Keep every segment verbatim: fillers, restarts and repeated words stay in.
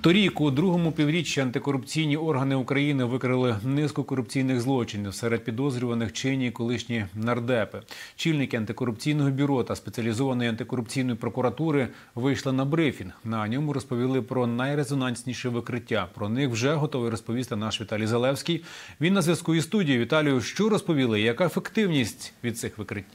Торік у другому півріччі антикорупційні органи України викрили низку корупційних злочинів. Серед підозрюваних чинні колишні нардепи. Чільники антикорупційного бюро та спеціалізованої антикорупційної прокуратури вийшли на брифінг. На ньому розповіли про найрезонансніші викриття. Про них вже готовий розповісти наш Віталій Залевський. Він на зв'язку із студією. Віталію, що розповіли і яка ефективність від цих викриттів?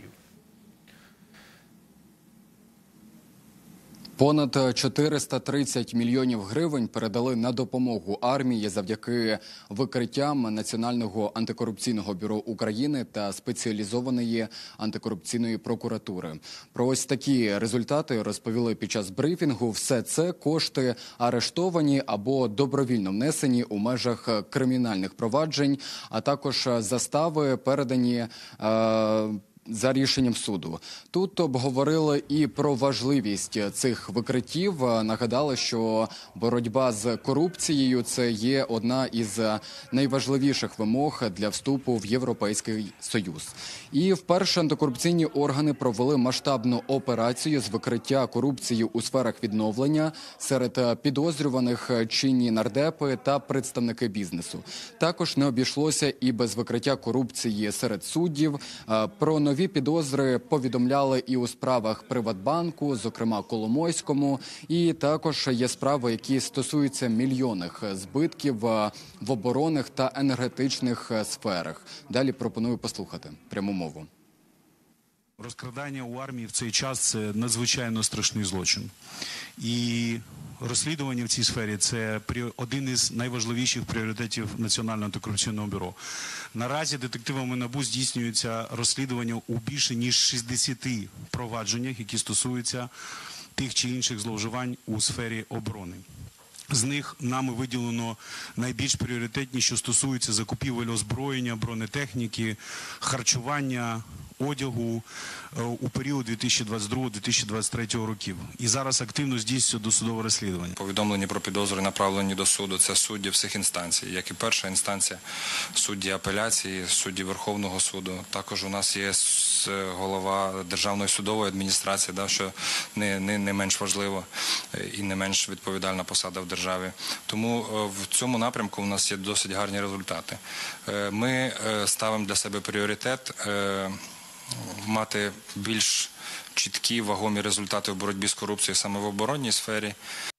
Понад чотириста тридцять мільйонів гривень передали на допомогу армії завдяки викриттям Національного антикорупційного бюро України та спеціалізованої антикорупційної прокуратури. Про ось такі результати розповіли під час брифінгу. Все це кошти арештовані або добровільно внесені у межах кримінальних проваджень, а також застави передані е за рішенням суду. Тут обговорили і про важливість цих викриттів. Нагадали, що боротьба з корупцією – це є одна із найважливіших вимог для вступу в Європейський Союз. І вперше антикорупційні органи провели масштабну операцію з викриття корупції у сферах відновлення серед підозрюваних чинні нардепи та представники бізнесу. Також не обійшлося і без викриття корупції серед суддів. Про нові Нові підозри повідомляли і у справах Приватбанку, зокрема Коломойському, і також є справи, які стосуються мільйонних збитків в оборонних та енергетичних сферах. Далі пропоную послухати пряму мову. Розкрадання у армії в цей час – це надзвичайно страшний злочин. І розслідування в цій сфері – це один із найважливіших пріоритетів Національного антикорупційного бюро. Наразі детективами НАБУ здійснюється розслідування у більше ніж шістдесяти провадженнях, які стосуються тих чи інших зловживань у сфері оборони. З них нами виділено найбільш пріоритетні, що стосуються закупівель озброєння, бронетехніки, харчування, одягу у період дві тисячі двадцять другого - дві тисячі двадцять третього років. І зараз активно здійснюється досудове розслідування. Повідомлені про підозри направлені до суду – це судді всіх інстанцій, як і перша інстанція, судді апеляції, судді Верховного суду. Також у нас є голова Державної судової адміністрації, да, що не, не, не менш важливо і не менш відповідальна посада в державі. Тому в цьому напрямку у нас є досить гарні результати. Ми ставимо для себе пріоритет мати більш чіткі, вагомі результати в боротьбі з корупцією саме в оборонній сфері.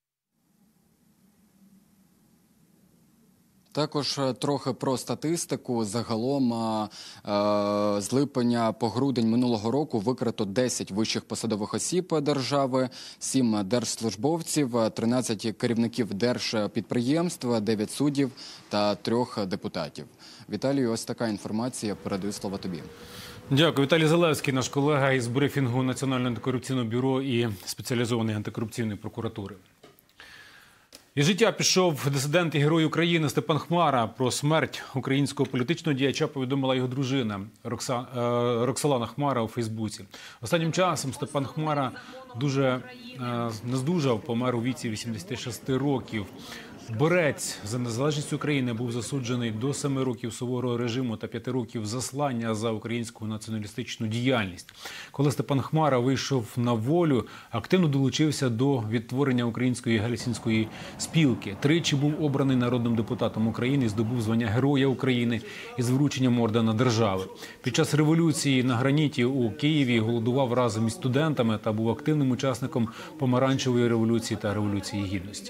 Також трохи про статистику. Загалом з липня по грудень минулого року викрито десять вищих посадових осіб держави, сім держслужбовців, тринадцять керівників держпідприємств, дев'ять суддів та трьох депутатів. Віталію, ось така інформація. Передаю слово тобі. Дякую. Віталій Залевський, наш колега із брифінгу Національного антикорупційного бюро і спеціалізованої антикорупційної прокуратури. Із життя пішов дисидент і герой України Степан Хмара. Про смерть українського політичного діяча повідомила його дружина Рокса... Роксолана Хмара у Фейсбуці. Останнім часом Степан Хмара дуже не здужав, помер у віці вісімдесяти шести років. Борець за незалежність України був засуджений до семи років суворого режиму та п'яти років заслання за українську націоналістичну діяльність. Коли Степан Хмара вийшов на волю, активно долучився до відтворення Української Галицинської спілки. Тричі був обраний народним депутатом України і здобув звання Героя України із врученням ордена держави. Під час революції на граніті у Києві голодував разом із студентами та був активним учасником помаранчевої революції та революції гідності.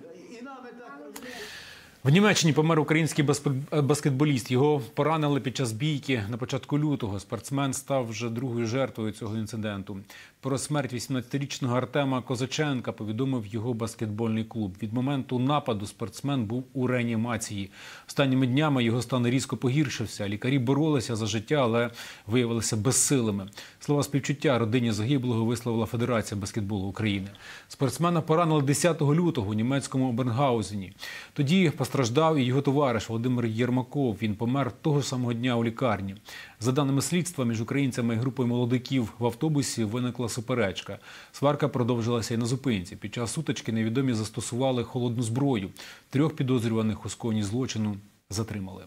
В Німеччині помер український баскетболіст. Його поранили під час бійки на початку лютого. Спортсмен став вже другою жертвою цього інциденту. Про смерть вісімнадцятирічного Артема Козаченка повідомив його баскетбольний клуб. Від моменту нападу спортсмен був у реанімації. Останніми днями його стан різко погіршився. Лікарі боролися за життя, але виявилися безсилими. Слова співчуття родині загиблого висловила Федерація баскетболу України. Спортсмена поранили десятого лютого у німецькому Бернгаузені. Тоді постраждав і його товариш Володимир Єрмаков. Він помер того самого дня у лікарні. За даними слідства, між українцями і групою молодиків в автобусі виникла суперечка. Сварка продовжилася і на зупинці. Під час сутички невідомі застосували холодну зброю. Трьох підозрюваних у скоєнні злочину затримали.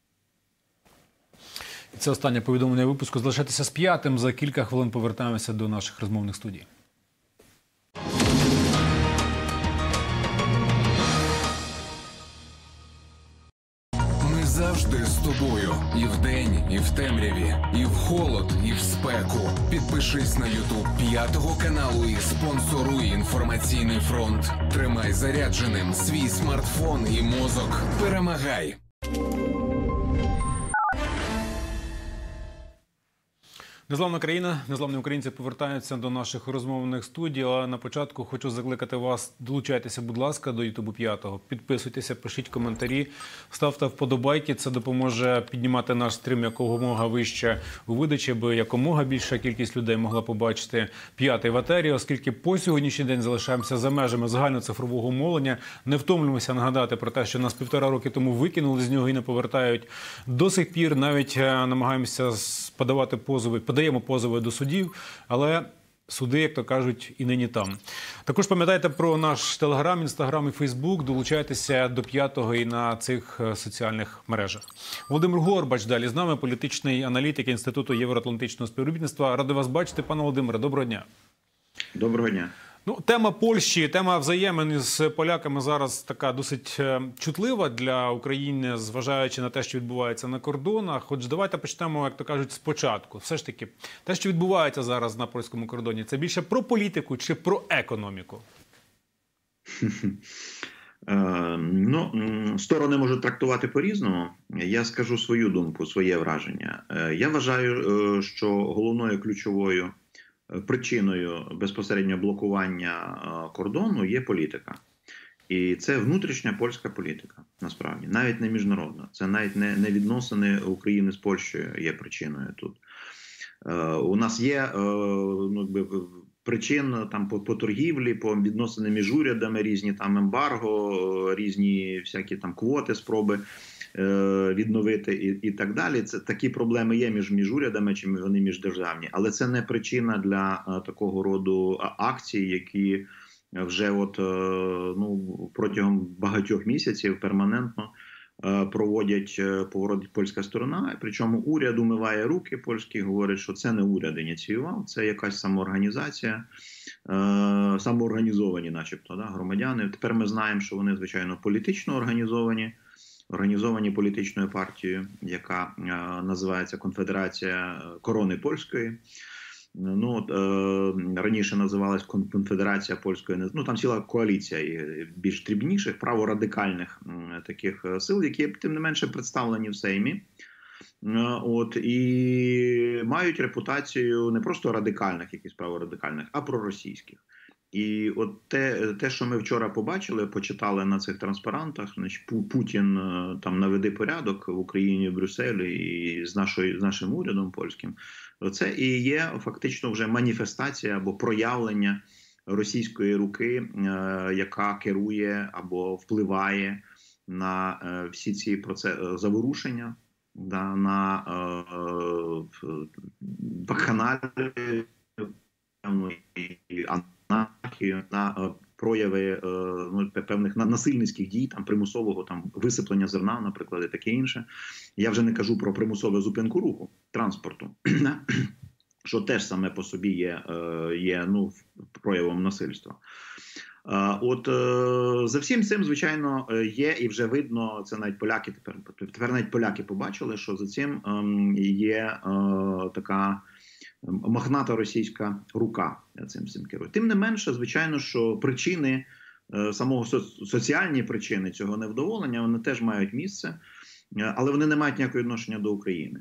І це останнє повідомлення випуску. Залишайтеся з п'ятим. За кілька хвилин повертаємося до наших розмовних студій. завжди з тобою. І вдень, і в темряві, і в холод, і в спеку. Підпишись на Ютуб п'ятого каналу і спонсоруй інформаційний фронт. Тримай зарядженим свій смартфон і мозок. Перемагай! Незламна країна, незламні українці повертаються до наших розмовних студій. А на початку хочу закликати вас, долучайтеся, будь ласка, до Ютубу п'ятого. Підписуйтеся, пишіть коментарі, ставте вподобайки. Це допоможе піднімати наш стрім якомога вище у видачі, аби якомога більша кількість людей могла побачити п'ятий в етері, оскільки по сьогоднішній день залишаємося за межами загальноцифрового мовлення. Не втомлюємося нагадати про те, що нас півтора роки тому викинули з нього і не повертають. До сих пір навіть намагаємося подавати позови, подаємо позови до судів, але суди, як то кажуть, і нині там. Також пам'ятайте про наш Телеграм, Інстаграм і Фейсбук. Долучайтеся до п'ятого і на цих соціальних мережах. Володимир Горбач далі з нами, політичний аналітик Інституту євроатлантичного співробітництва. Радий вас бачити, пане Володимире. Доброго дня. Доброго дня. Ну, тема Польщі, тема взаємин з поляками зараз така досить чутлива для України, зважаючи на те, що відбувається на кордонах. Хоч давайте почнемо, як то кажуть, спочатку. Все ж таки, те, що відбувається зараз на польському кордоні, це більше про політику чи про економіку? Ну, сторони можуть трактувати по-різному. Я скажу свою думку, своє враження. Я вважаю, що головною ключовою причиною безпосередньо блокування кордону є політика. І це внутрішня польська політика, насправді. Навіть не міжнародна. Це навіть не, не відносини України з Польщею є причиною тут. Е, у нас є е, ну, якби, причин там, по, по торгівлі, по відносини між урядами, різні там ембарго, різні всякі там квоти, спроби відновити і, і так далі. Це такі проблеми є між, між урядами, чи вони міждержавні. Але це не причина для а, такого роду акцій, які вже от, ну, протягом багатьох місяців перманентно а, проводять, поворот польська сторона. Причому уряд умиває руки польські, говорить, що це не уряд ініціював, це якась самоорганізація, а, самоорганізовані начебто да, громадяни. Тепер ми знаємо, що вони, звичайно, політично організовані, організовані політичною партією, яка е, називається Конфедерація Корони Польської. Ну, от, е, раніше називалась Конфедерація Польської, ну там ціла коаліція більш дрібніших, праворадикальних е, таких сил, які тим не менше представлені в Сеймі. Е, от, і мають репутацію не просто радикальних, якихось праворадикальних, а проросійських. І от те, те, що ми вчора побачили, почитали на цих транспарантах, значить, Путін там наведе порядок в Україні, в Брюсселі і з, нашою, з нашим урядом польським, це і є фактично вже маніфестація або проявлення російської руки, яка керує або впливає на всі ці процеси, заворушення, да, на бакханалії і на прояви ну, певних насильницьких дій, там примусового там висиплення зерна, наприклад, і таке інше. Я вже не кажу про примусову зупинку руху транспорту, що теж саме по собі є, є ну, проявом насильства. От за всім цим, звичайно, є і вже видно, це навіть поляки тепер, тепер навіть поляки побачили, що за цим є така мохната російська рука цим цим керує. Тим не менше, звичайно, що причини, самого соціальні причини цього невдоволення, вони теж мають місце, але вони не мають ніякого відношення до України.